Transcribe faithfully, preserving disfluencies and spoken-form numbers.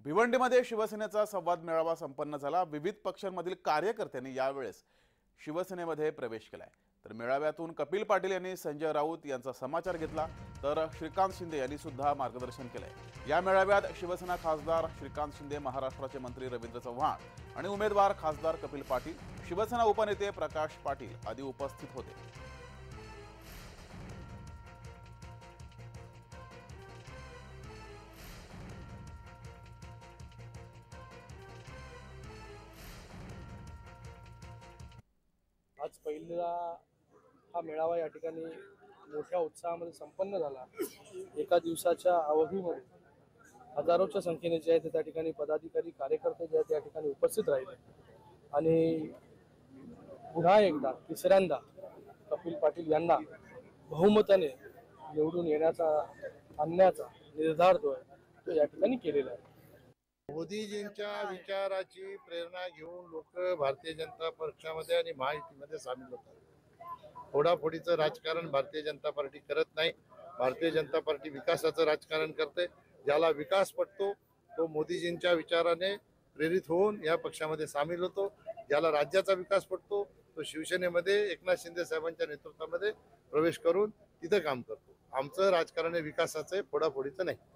भिवंडीमध्ये शिवसेनेचा संवाद मेळावा संपन्न झाला। विविध पक्षांमधील कार्यकर्त्यांनी यावेळेस शिवसेनेमध्ये प्रवेश केलाय। तर मेळाव्यातून कपिल पाटील यांनी संजय राऊत यांचा समाचार घेतला, तर श्रीकांत शिंदे यांनी सुद्धा मार्गदर्शन केलंय। या मेळाव्यात शिवसेना खासदार श्रीकांत शिंदे, महाराष्ट्राचे मंत्री रवींद्र चव्हाण आणि उमेदवार खासदार कपिल पाटील, शिवसेना उपनेते प्रकाश पाटील आदी उपस्थित होते। आज पहिला हा मेळावा या ठिकाणी मोठ्या उत्साहामध्ये संपन्न झाला। एका दिवसाच्या अवधीमध्ये हजारोच्या संख्येने जे आहेत त्या ठिकाणी पदाधिकारी कार्यकर्ते जे आहेत त्या ठिकाणी उपस्थित राहिले आणि पुन्हा एकदा तिसऱ्यांदा कपिल पाटील यांना बहुमताने निवडून येण्याचा आणण्याचा निर्धार जो आहे तो या ठिकाणी केलेला आहे। मोदीजींच्या विचाराची प्रेरणा घेऊन लोक भारतीय जनता पक्षामध्ये आणि महायुतीमध्ये सामील होतात। फोडाफोडीचं राजकारण भारतीय जनता पार्टी करत नाही। भारतीय जनता पार्टी विकासाचं राजकारण करते। ज्याला विकास पटतो तो मोदीजींच्या विचाराने प्रेरित होऊन या पक्षामध्ये सामील होतो। ज्याला राज्याचा विकास पटतो तो शिवसेनेमध्ये एकनाथ शिंदे साहेबांच्या नेतृत्वामध्ये प्रवेश करून तिथे काम करतो। आमचं राजकारण हे विकासाचं आहे, फोडाफोडीचं नाही।